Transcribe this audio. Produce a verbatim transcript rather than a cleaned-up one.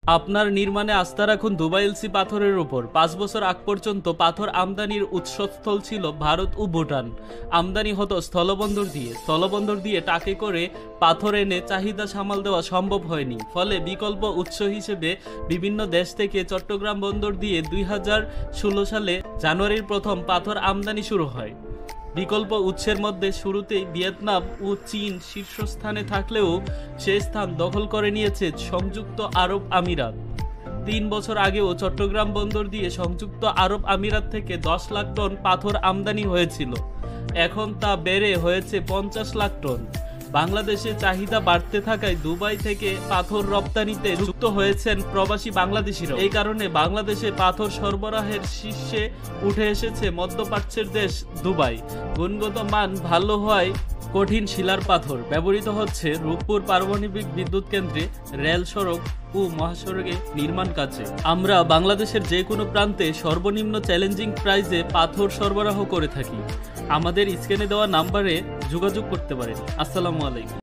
আপনার নির্মাণে আস্থা রাখুন দুবাই এলসি পাথরের উপর। পাঁচ বছর আগ পর্যন্ত পাথর আমদানির উৎসস্থল ছিল ভারত ও ভুটান। আমদানি হতো স্থলবন্দর দিয়ে। স্থলবন্দর দিয়ে ট্রাকে করে পাথর এনে চাহিদা সামাল দেওয়া সম্ভব হয়নি। ফলে বিকল্প উৎস হিসেবে বিভিন্ন দেশ থেকে চট্টগ্রাম বন্দর দিয়ে দুই হাজার ষোলো সালে জানুয়ারির প্রথম পাথর আমদানি শুরু হয়। বিকল্প উৎসের মধ্যে শুরুতেই ভিয়েতনাম ও চীন শীর্ষস্থানে থাকলেও সে স্থান দখল করে নিয়েছে সংযুক্ত আরব আমিরাত। তিন বছর আগেও চট্টগ্রাম বন্দর দিয়ে সংযুক্ত আরব আমিরাত থেকে দশ লাখ টন পাথর আমদানি হয়েছিল। এখন তা বেড়ে হয়েছে পঞ্চাশ লাখ টন। বাংলাদেশে চাহিদা বাড়তে থাকায় দুবাই থেকে পাথর রপ্তানিতে যুক্ত হয়েছেন প্রবাসী বাংলাদেশিরা। এই কারণে বাংলাদেশে পাথর সরবরাহের শীর্ষে উঠে এসেছে মধ্যপ্রাচ্যের দেশ দুবাই। গুণগত মান ভালো হওয়ায় কঠিন শিলার পাথর ব্যবহৃত হচ্ছে রূপপুর পারমাণবিক বিদ্যুৎ কেন্দ্রে, রেল সড়ক ও মহাসড়কে নির্মাণ কাজে। আমরা বাংলাদেশের যে কোনো প্রান্তে সর্বনিম্ন চ্যালেঞ্জিং প্রাইসে পাথর সরবরাহ করে থাকি। আমাদের স্ক্রিনে দেওয়া নাম্বারে যোগাযোগ করতে পারেন। আসসালামু আলাইকুম।